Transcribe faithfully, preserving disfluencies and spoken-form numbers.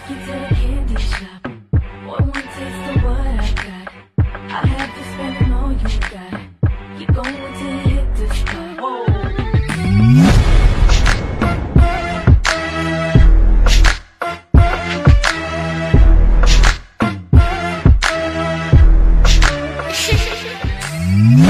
you to the candy shop. Boy, one taste of what I got. I have to spend all you got. Keep going till you hit the spot. Whoa. Mm-hmm.